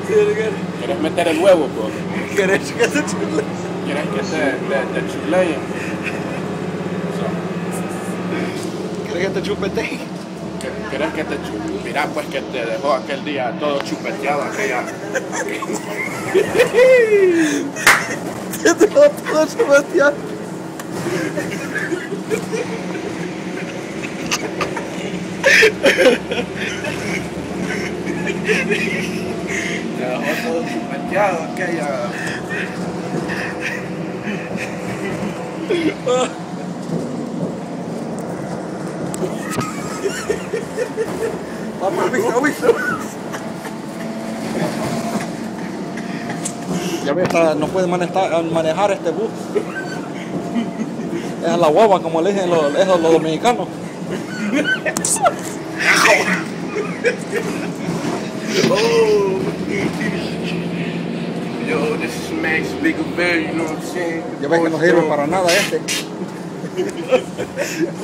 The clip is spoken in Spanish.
¿Quieres meter el huevo, pues? ¿Querés que te chule? ¿Quieres que te chuleen? ¿Querés que te chupete? ¿Quieres que te chuleen? Mira, pues que te dejó aquel día todo chupeteado aquella. Te dejó todo chupeteado. Te dejó todo chupeteado aquella. Vamos, aviso. Ya ves, no puede manejar este bus. Es la guagua, como le dicen los dominicanos. Oh, yo, this is Max Bigger Bear, you know what I'm saying? Ya ves que no sirve para nada este.